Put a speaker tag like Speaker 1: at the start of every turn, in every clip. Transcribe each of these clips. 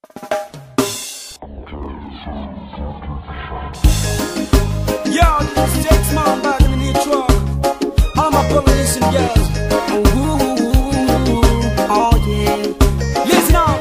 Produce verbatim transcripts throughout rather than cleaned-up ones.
Speaker 1: Yo, this is Jake's mom back in the new truck. All my Polynesian girls. Ooh, oh yeah. Listen up.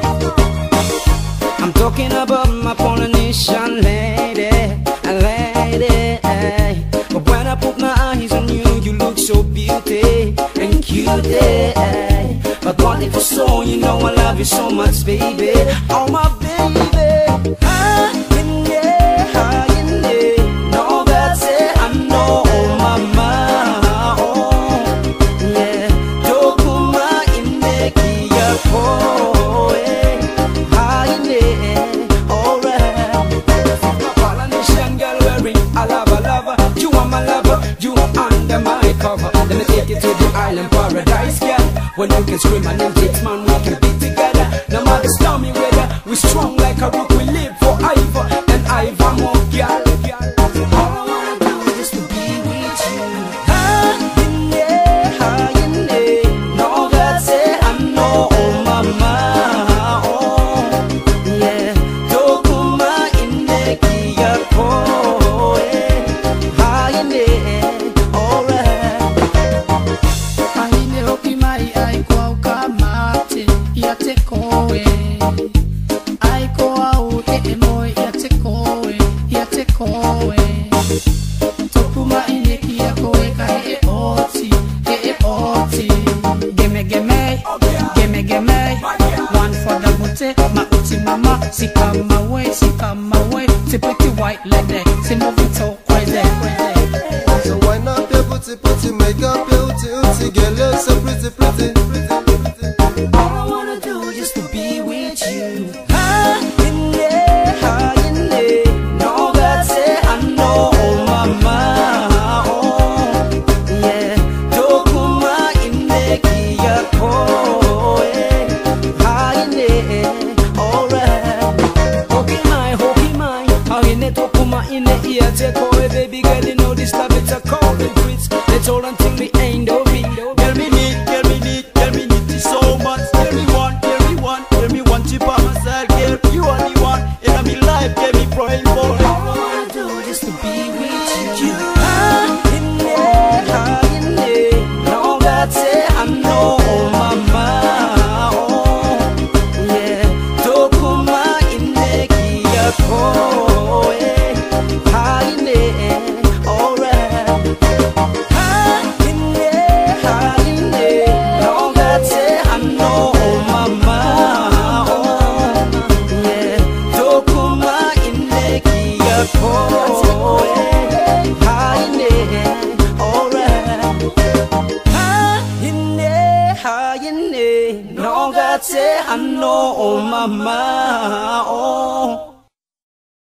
Speaker 1: I'm talking about my Polynesian lady, lady. But when I put my eyes on you, you look so beauty and cute. But what if I saw you know I love you so much, baby. Oh my baby. Ah, in there, ah, in there. No, that's it, I know, oh mama, oh yeah. Dokuma in the kia po, eh, ah, in there, alright. My Polynesian girl wearing a lover, lover. You are my lover, you are under my cover. Let me take you to the island paradise, girl. When you can scream and then takes man, we can be together. No matter stormy weather, we strong like a rock. We live forever and ever more, girl. All I wanna do is to be with you. Ah, in there, ah, in there. No, that's it, I know, oh mama, oh yeah. Dokuma in the kia po, eh, ah, in there, alright.
Speaker 2: Ahine hoki mai ai kwa ukamate ia te koe. Ai ko au e e moi ia te koe, ia te koe. Tokuma ine kia koe ka e e oti, e e oti. Gimme gimme, gimme gimme. One for the booty, ma uti mama. Si come away, si come away. Si pretty white lady, si movito crazy.
Speaker 3: So why not your booty, booty, make up your uti, uti, girl, you're so pretty, pretty, pretty, pretty.
Speaker 1: All I wanna do is to be with you. Ah, in there, ah, in there. No, that's it, I know, oh mama, oh yeah. Dokuma in the kia po, eh, ah, in there, alright. Hoki mai, hoki mai, ah, in the dokuma in the ear, take away, baby girl, you know this love it's a cold and quits. Let's hold until the end of it. Girl, me need, girl, me need, girl, me need you so much. Girl, me want, girl, me want, girl, me want you by my side, girl. You are the one in my life, girl, me praying for. All I wanna do is to be with you. Ah, in there, ah, in there. No, that's it, I know, oh mama, oh yeah. Dokuma in the kia po, eh, ah, in there, alright. Ah, in there, ah, in there. No, that's it, I know, oh mama, oh yeah. Dokuma in the kia po, eh, ah, in there, alright. Ah, in there, ah, in there. No, that's it, I know, oh mama, oh